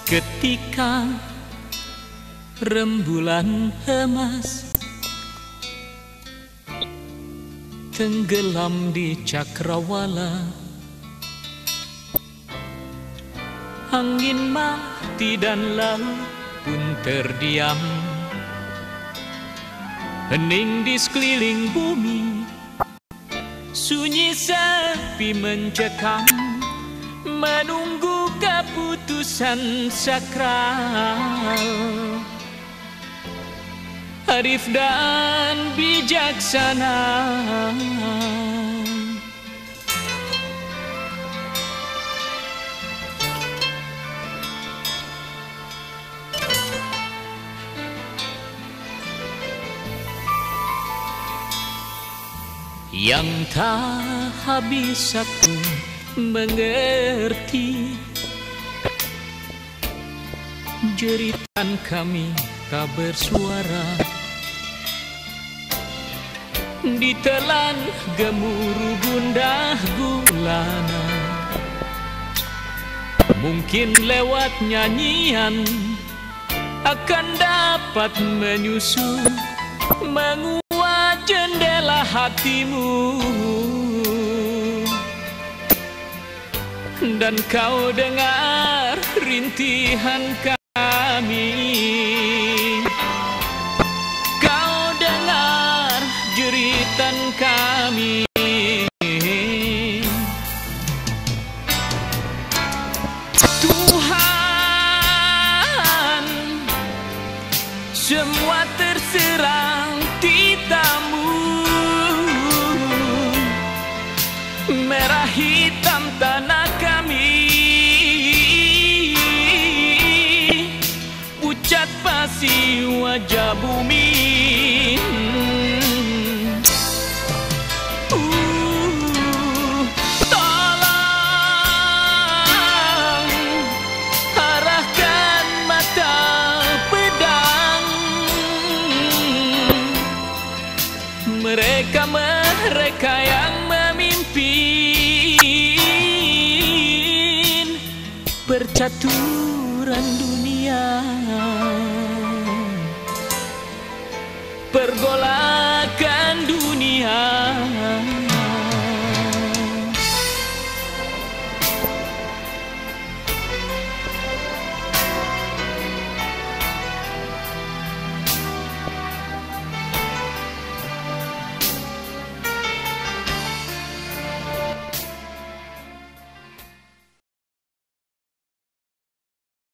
Ketika rembulan emas tenggelam di cakrawala, angin mati dan laut pun terdiam, hening di sekeliling bumi, sunyi sepi mencekam, menunggu keputusan sakral. Arif dan bijaksana, yang tak habis aku mengerti jeritan kami tak bersuara, ditelan gemuruh gundah gulana. Mungkin lewat nyanyian akan dapat menyusup menguat jendela hatimu, dan kau dengar rintihan kami, kau dengar jeritan kami. Tuhan, semua terserah titamu, merah hitam tanah kami, pucat pasi wajah bumi. Tolong arahkan mata pedang mereka yang memimpin percaturan dunia, pergolakan